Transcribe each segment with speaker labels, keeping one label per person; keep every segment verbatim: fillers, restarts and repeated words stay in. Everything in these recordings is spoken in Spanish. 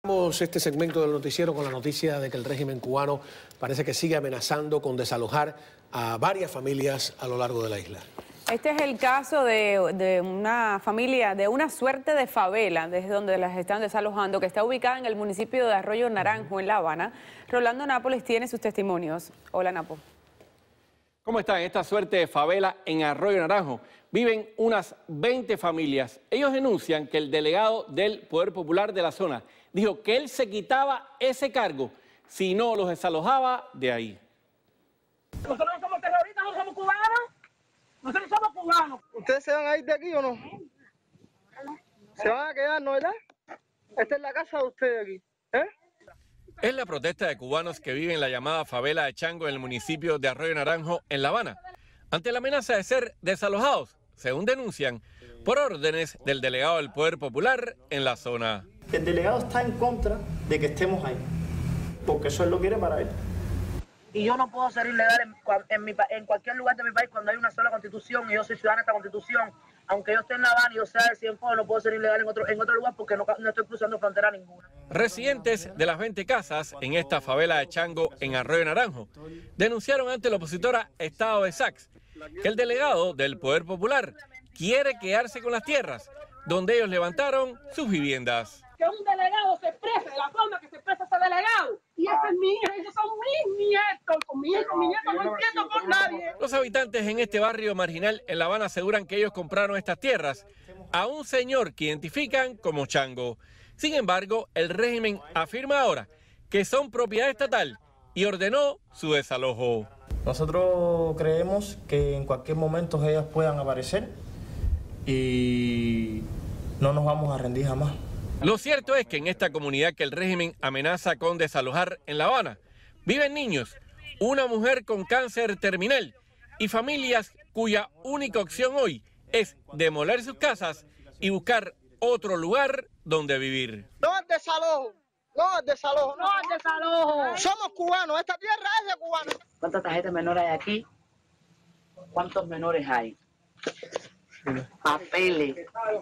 Speaker 1: Este segmento del noticiero con la noticia de que el régimen cubano parece que sigue amenazando con desalojar a varias familias a lo largo de la isla.
Speaker 2: Este es el caso de, de una familia, de una suerte de favela, desde donde las están desalojando, que está ubicada en el municipio de Arroyo Naranjo, en La Habana. Rolando Nápoles tiene sus testimonios. Hola, Napo.
Speaker 3: ¿Cómo están? Esta suerte de favela en Arroyo Naranjo viven unas veinte familias. Ellos denuncian que el delegado del Poder Popular de la zona dijo que él se quitaba ese cargo si no los desalojaba de ahí.
Speaker 4: Nosotros no somos terroristas, no somos cubanos. Nosotros somos cubanos.
Speaker 5: ¿Ustedes se van a ir de aquí o no? ¿Se van a quedar, no, verdad? Esta es la casa de ustedes aquí, ¿eh?
Speaker 3: Es la protesta de cubanos que viven en la llamada favela de Chango en el municipio de Arroyo Naranjo, en La Habana, ante la amenaza de ser desalojados, según denuncian, por órdenes del delegado del Poder Popular en la zona.
Speaker 6: El delegado está en contra de que estemos ahí, porque eso él lo quiere para él.
Speaker 4: Y yo no puedo ser ilegal en, en, mi, en cualquier lugar de mi país cuando hay una sola constitución y yo soy ciudadana de esta constitución. Aunque yo esté en La Habana y yo sea de Cienfuegos, no puedo ser ilegal en otro, en otro lugar porque no, no estoy cruzando frontera ninguna.
Speaker 3: Residentes de las veinte casas en esta favela de Chango en Arroyo Naranjo denunciaron ante la opositora Estado de Sax que el delegado del Poder Popular quiere quedarse con las tierras donde ellos levantaron sus viviendas.
Speaker 4: Que un delegado se exprese de la forma que se expresa ese delegado. Y ese es mi hija, esos son mis nietos. Con mi hijo, mi nieto no entiendo con nadie.
Speaker 3: Los habitantes en este barrio marginal en La Habana aseguran que ellos compraron estas tierras a un señor que identifican como Chango. Sin embargo, el régimen afirma ahora que son propiedad estatal y ordenó su desalojo.
Speaker 6: Nosotros creemos que en cualquier momento ellas puedan aparecer y no nos vamos a rendir jamás.
Speaker 3: Lo cierto es que en esta comunidad que el régimen amenaza con desalojar en La Habana, viven niños, una mujer con cáncer terminal y familias cuya única opción hoy es demoler sus casas y buscar otro lugar donde vivir.
Speaker 5: No es desalojo, no es desalojo,
Speaker 4: No es desalojo.
Speaker 5: Somos cubanos, esta tierra es de cubanos.
Speaker 7: ¿Cuántas tarjetas menores hay aquí? ¿Cuántos menores hay? Papeles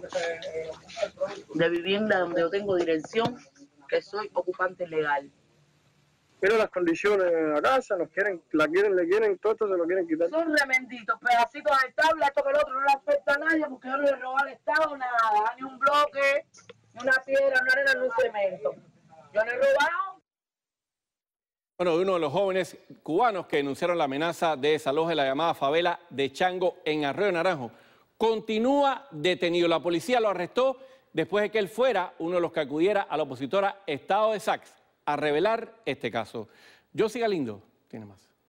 Speaker 7: de vivienda donde yo tengo dirección, que soy ocupante legal.
Speaker 5: Mira las condiciones de la casa, nos quieren, la quieren, le quieren, todo esto se lo quieren quitar.
Speaker 4: Son remenditos, pedacitos de tabla, esto que el otro no le afecta a nadie porque yo no le robé al Estado nada, ni un bloque, ni una piedra, ni una arena, ni un cemento. Yo no he robado.
Speaker 3: Bueno, de uno de los jóvenes cubanos que denunciaron la amenaza de desalojo de la llamada favela de Chango en Arroyo Naranjo, continúa detenido. La policía lo arrestó después de que él fuera uno de los que acudiera a la opositora Estado de Sax a revelar este caso. Josie Galindo tiene más.